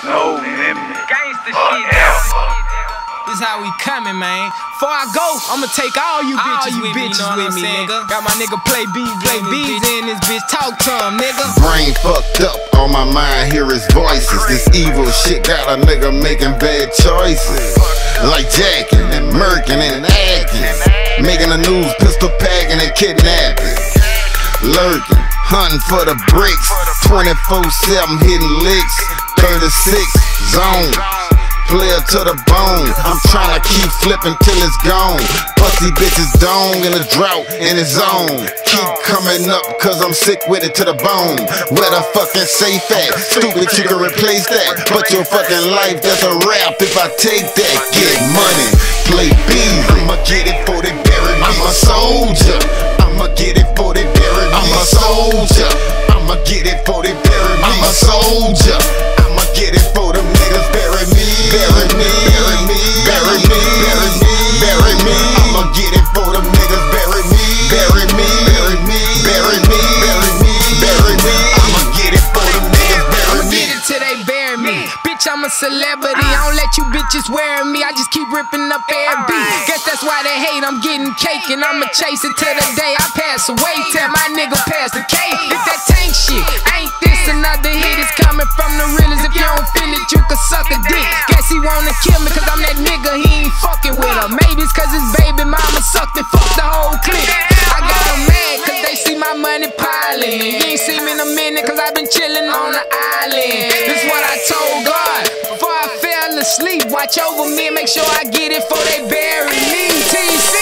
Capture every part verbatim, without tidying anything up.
no limit. Gangsta shit. This how we coming, man. Before I go, I'ma take all you all bitches, you with, bitches me, you know with me, nigga. Got my nigga play beats, play beats in this bitch. Talk to him, nigga. Brain fucked up, on my mind hear his voices. This evil shit got a nigga making bad choices, like jacking and murking and acting, making the news, pistol packing and kidnapping, lurking, hunting for the bricks, twenty-four seven hitting licks, thirty-six zone. Player to the bone, I'm tryna keep flipping till it's gone. Pussy bitches dong in a drought in his zone. Keep coming up cause I'm sick with it to the bone. Where the fucking safe at? Stupid, you can replace that, but your fucking life, that's a rap if I take that. Get money, play bees, I'ma get it for they bury me. I'm a soldier, I'ma get it for they bury me. I'm a soldier, I'ma get it for they bury me. I'm a soldier, I'ma get it for them niggas bury me. Bury me, bury me, bury me, bury me, bury me. I'ma get it for them niggas bury me. Bury me, bury me, bury me, bury me, bury me. I'ma get it for them niggas bury me. I'ma get it till they bury me. Bitch, I'm a celebrity, I don't let you bitches wearing me. I just keep ripping up every beat. Guess that's why they hate, I'm getting cake and I'ma chase it till the day I pass away. Tell my nigga pass the cake. If that tank shit, ain't this another hit? It's coming from the realest. If you don't feel it, you can suck a dick. Guess he wanna kill me cause I'm that nigga, he ain't fucking with her. Maybe it's cause his baby mama sucked and fucked the whole clique. I got them mad cause they see my money piling. You ain't seen me in a minute cause I been chillin' on the island. This what I told God before I fell asleep. Watch over me and make sure I get it before they bury me. T C,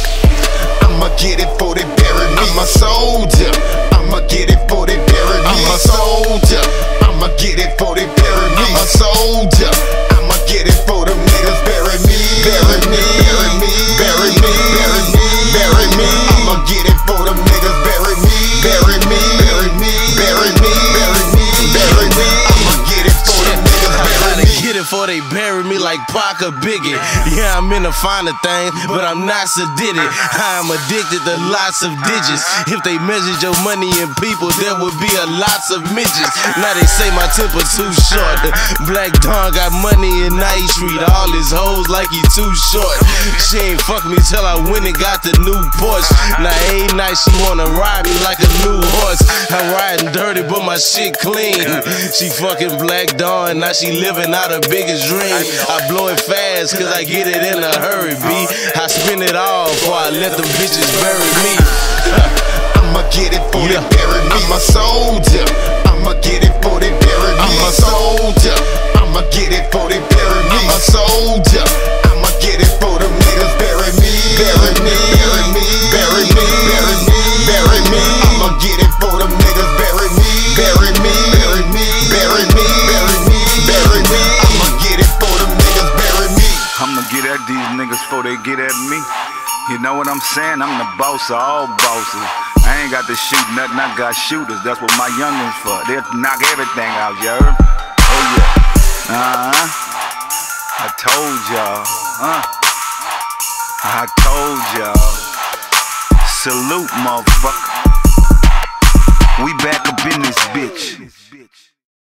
I'ma get it before they bury me. I'm a soldier, I'ma get it before they bury me. I'm a soldier, I'ma get it before they bury me. I'm a soldier, I'ma get it before them niggas bury me. Bury me, bury me, bury me, bury me, bury me. I'ma get it before them niggas bury me. Bury me, bury me, bury me, bury me, bury me. I'ma get it before them niggas bury me. Get it before they bury me like Pac or Biggie. Yeah, I'm in the finer thing, but I'm not sedated. I'm addicted to lots of digits. If they measured your money in people, there would be a lots of midgets. Now they say my temper too short. The Black Dawn got money and now he treat all his hoes like he too short. She ain't fuck me till I went and got the new Porsche. Now every night she wanna ride me like a new horse. I'm riding dirty but my shit clean. She fucking Black Dawn, now she living out her biggest dream. I blow it fast cause I get it in a hurry, B. I spend it all before I let them bitches bury me. I'ma get it before yeah. they bury me. I'm a soldier, I'ma get it before they bury me. I'm a soldier, I'ma get it before they bury me. I'm a soldier, I'ma get it before them niggas bury me. Bury me, bury me, bury me, bury me, bury me. I'ma get it before them niggas bury me. Bury me, bury me, bury me, bury me, bury me. I'ma get it before them niggas bury me. I'ma get at these niggas before they get at me. You know what I'm saying? I'm the boss of all bosses. I ain't got to shoot nothing, I got shooters. That's what my youngins for. They'll knock everything out, you heard? Oh yeah. Uh-huh. I told y'all. Huh? I told y'all. Salute, motherfucker. We back up in this bitch.